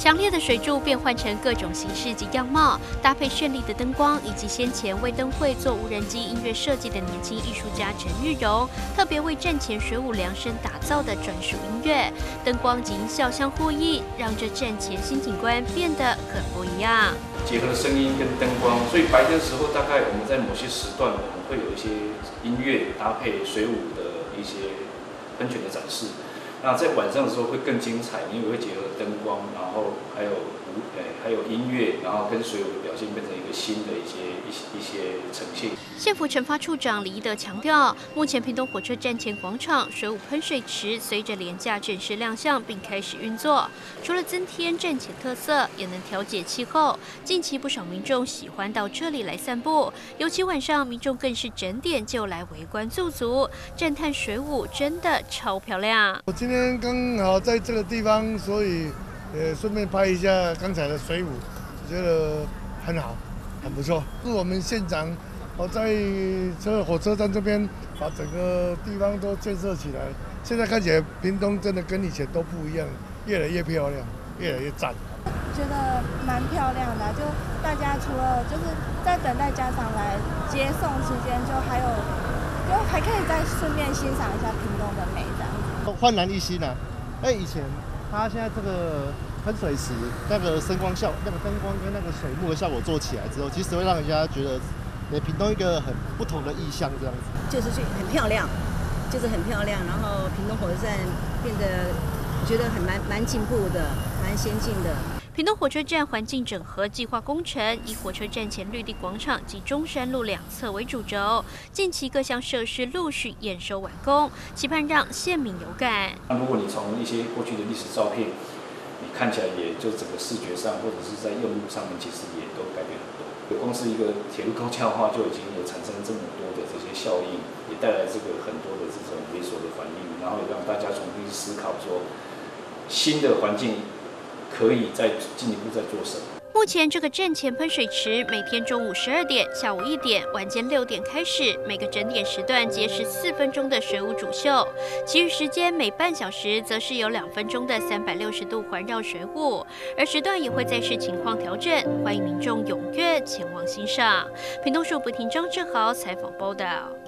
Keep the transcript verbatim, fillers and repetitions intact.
强烈的水柱变换成各种形式及样貌，搭配绚丽的灯光，以及先前为灯会做无人机音乐设计的年轻艺术家陈玉荣，特别为战前水舞量身打造的专属音乐，灯光及音效相呼应，让这战前新景观变得很不一样。 结合声音跟灯光，所以白天的时候，大概我们在某些时段，我们会有一些音乐搭配水舞的一些喷泉的展示。那在晚上的时候会更精彩，因为会结合灯光，然后还有舞，诶，还有音乐，然后跟水舞的表现变成一个新的一些一些一些呈现。 县府惩罚处长李一德强调，目前屏东火车站前广场水舞喷水池随着连假正式亮相并开始运作，除了增添站前特色，也能调节气候。近期不少民众喜欢到这里来散步，尤其晚上民众更是整点就来围观驻足，赞叹水舞真的超漂亮。 我今天刚好在这个地方，所以呃顺便拍一下刚才的水舞，我觉得很好，很不错。是我们县长我在车火车站这边把整个地方都建设起来，现在看起来屏东真的跟以前都不一样，越来越漂亮，越来越赞。 觉得蛮漂亮的，就大家除了就是在等待家长来接送期间，就还有就还可以再顺便欣赏一下屏东的美这样子。 焕然一新啊！哎，以前它现在这个喷水池那个声光效、那个灯光跟那个水幕的效果做起来之后，其实会让人家觉得，呃，屏东一个很不同的意象这样子。 就是很漂亮，就是很漂亮。然后屏东火车站变得，我觉得很蛮蛮进步的，蛮先进的。 屏东火车站环境整合计划工程以火车站前绿地广场及中山路两侧为主轴，近期各项设施陆续验收完工，期盼让县民有感。 如果你从一些过去的历史照片，你看起来也就整个视觉上或者是在用路上面，其实也都改变很多。光是一个铁路高架化就已经有产生这么多的这些效应，也带来这个很多的这种连锁的反应，然后也让大家重新思考说新的环境可以再进一步再做什么。 目前这个站前喷水池每天中午十二点、下午一点、晚间六点开始，每个整点时段皆十四分钟的水舞主秀，其余时间每半小时则是有两分钟的三百六十度环绕水舞，而时段也会再视情况调整，欢迎民众踊跃前往欣赏。屏东市不停张志豪采访报道。